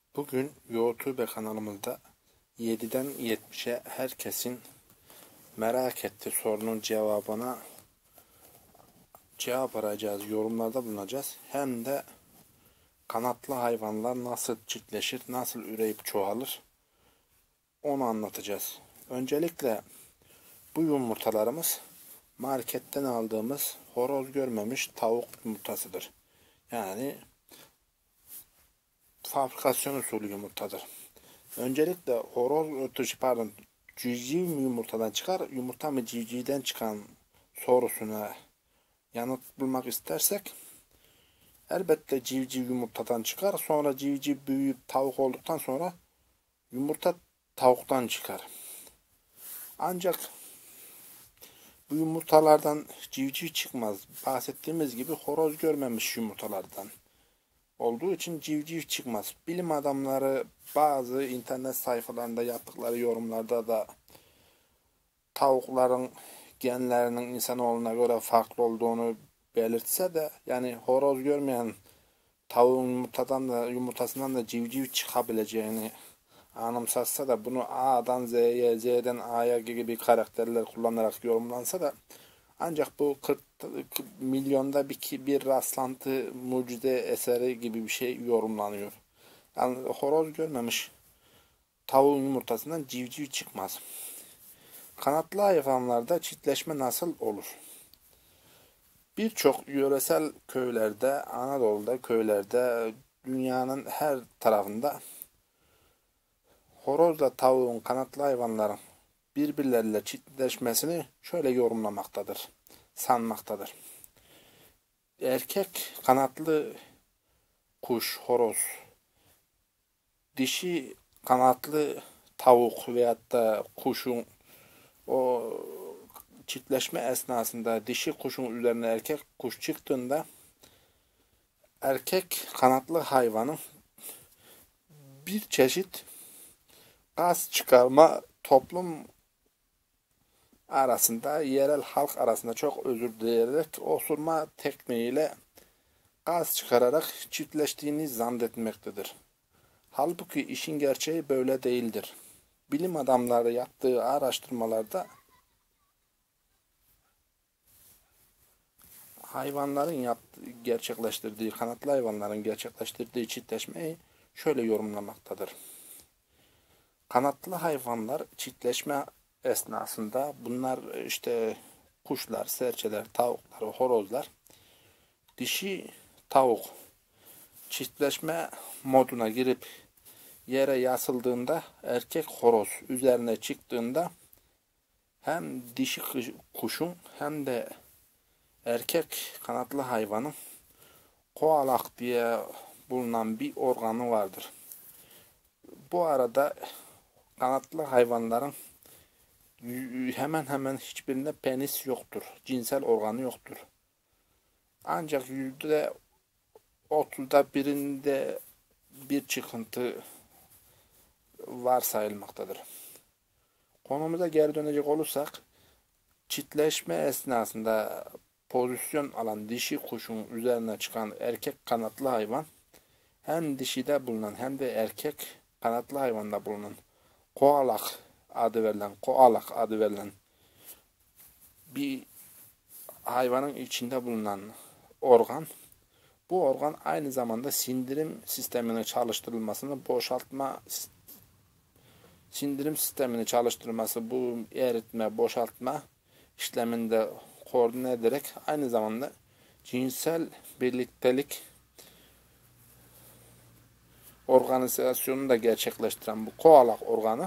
Bugün YouTube kanalımızda 7'den 70'e herkesin merak ettiği sorunun cevap arayacağız, yorumlarda bulunacağız. Hem de kanatlı hayvanlar nasıl çiftleşir, nasıl üreyip çoğalır onu anlatacağız. Öncelikle bu yumurtalarımız marketten aldığımız horoz görmemiş tavuk yumurtasıdır. Yani fabrikasyon usulü yumurtadır. Öncelikle civciv mi yumurtadan çıkar, yumurta mı civcivden çıkan sorusuna yanıt bulmak istersek, elbette civciv yumurtadan çıkar. Sonra civciv büyüyüp tavuk olduktan sonra yumurta tavuktan çıkar. Ancak bu yumurtalardan civciv çıkmaz. Bahsettiğimiz gibi horoz görmemiş yumurtalardan olduğu için civciv çıkmaz. Bilim adamları bazı internet sayfalarında yaptıkları yorumlarda da tavukların genlerinin insanoğluna göre farklı olduğunu belirtse de, yani horoz görmeyen tavuğun yumurtasından da civciv çıkabileceğini anımsatsa da, bunu A'dan Z'ye, Z'den A'ya gibi karakterler kullanarak yorumlansa da, ancak bu 40 milyonda bir rastlantı, mucize eseri gibi bir şey yorumlanıyor. Yani horoz görmemiş tavuğun yumurtasından civciv çıkmaz. Kanatlı hayvanlarda çiftleşme nasıl olur? Birçok yöresel köylerde, Anadolu'da köylerde, dünyanın her tarafında horozla tavuğun, kanatlı hayvanların birbirleriyle çiftleşmesini şöyle sanmaktadır. Erkek kanatlı kuş, horoz, dişi kanatlı tavuk veyahut da kuşun o çiftleşme esnasında dişi kuşun üzerine erkek kuş çıktığında, erkek kanatlı hayvanın bir çeşit gaz çıkarma, toplum arasında, yerel halk arasında, çok özür dileyerek, osurma tekniğiyle gaz çıkararak çiftleştiğini zannetmektedir. Halbuki işin gerçeği böyle değildir. Bilim adamları yaptığı araştırmalarda kanatlı hayvanların gerçekleştirdiği çiftleşmeyi şöyle yorumlamaktadır. Kanatlı hayvanlar çiftleşme esnasında, bunlar işte kuşlar, serçeler, tavuklar, horozlar, dişi tavuk çiftleşme moduna girip yere yasıldığında, erkek horoz üzerine çıktığında, hem dişi kuşun hem de erkek kanatlı hayvanın koalak diye bulunan bir organı vardır. Bu arada kanatlı hayvanların hemen hemen hiçbirinde penis yoktur. Cinsel organı yoktur. Ancak %30'da birinde bir çıkıntı varsayılmaktadır. Konumuza geri dönecek olursak, çiftleşme esnasında pozisyon alan dişi kuşun üzerine çıkan erkek kanatlı hayvan, hem dişide bulunan hem de erkek kanatlı hayvanda bulunan koalak adı verilen bir hayvanın içinde bulunan organ. Bu organ aynı zamanda sindirim sisteminin çalıştırılması, bu eritme, boşaltma işleminde koordine ederek aynı zamanda cinsel birliktelik organizasyonunu da gerçekleştiren bu koalak organı,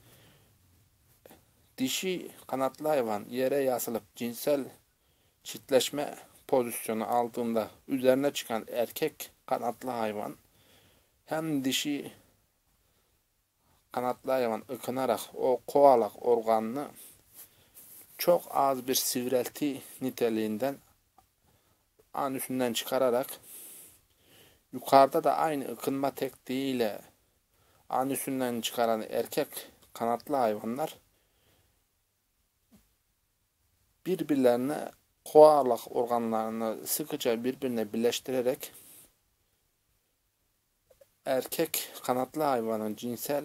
dişi kanatlı hayvan yere yasılıp cinsel çiftleşme pozisyonu aldığında, üzerine çıkan erkek kanatlı hayvan, hem dişi kanatlı hayvan ıkınarak o koalak organını çok az bir sivrilti niteliğinden anüsünden çıkararak, yukarıda da aynı ıkınma tekniğiyle anüsünden çıkaran erkek kanatlı hayvanlar birbirlerine koalak organlarını sıkıca birbirine birleştirerek erkek kanatlı hayvanın cinsel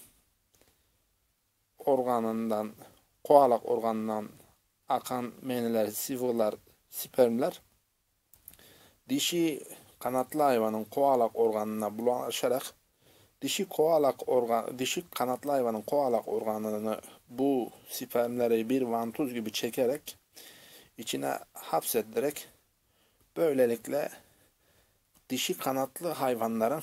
organından, koalak organından akan meniler, sıvılar, spermler dişi kanatlı hayvanın koalak organına bulaşarak dişi kanatlı hayvanın koalak organını bu spermleri bir vantuz gibi çekerek içine hapsederek böylelikle dişi kanatlı hayvanların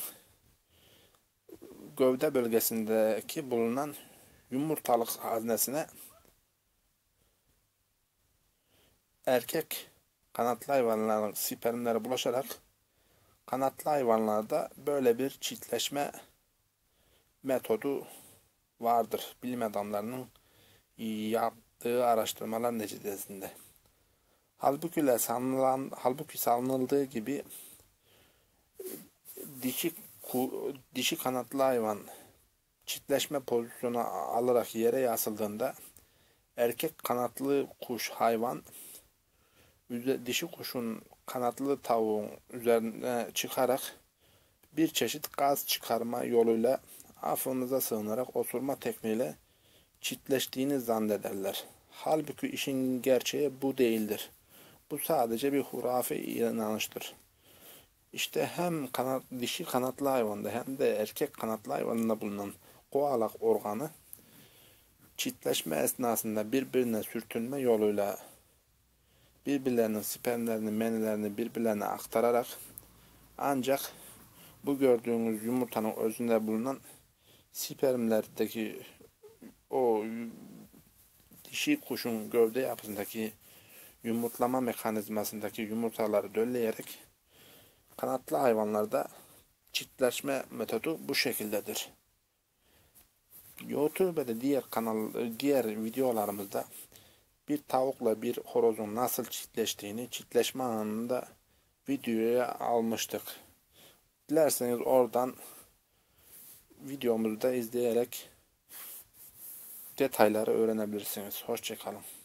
gövde bölgesindeki bulunan yumurtalık haznesine erkek kanatlı hayvanların spermleri bulaşarak kanatlı hayvanlarda böyle bir çiftleşme metodu vardır. Bilim adamlarının yaptığı araştırmalar neticesinde. Halbuki sanıldığı gibi dişi kanatlı hayvan çiftleşme pozisyonu alarak yere yasıldığında erkek kanatlı kuş hayvan dişi kuşun kanatlı tavuğun üzerine çıkarak bir çeşit gaz çıkarma yoluyla affınıza sığınarak osurma tekniğiyle çiftleştiğini zannederler. Halbuki işin gerçeği bu değildir. Bu sadece bir hurafe inanıştır. İşte hem dişi kanatlı hayvanda hem de erkek kanatlı hayvanında bulunan koalak organı çiftleşme esnasında birbirine sürtünme yoluyla birbirlerinin spermlerini, menilerini birbirlerine aktararak ancak bu gördüğünüz yumurtanın özünde bulunan spermlerdeki o dişi kuşun gövde yapısındaki yumurtlama mekanizmasındaki yumurtaları dölleyerek kanatlı hayvanlarda çiftleşme metodu bu şekildedir. YouTube'da diğer videolarımızda bir tavukla bir horozun nasıl çiftleştiğini, çiftleşme anında videoya almıştık. Dilerseniz oradan videomuzu da izleyerek detayları öğrenebilirsiniz. Hoşça kalın.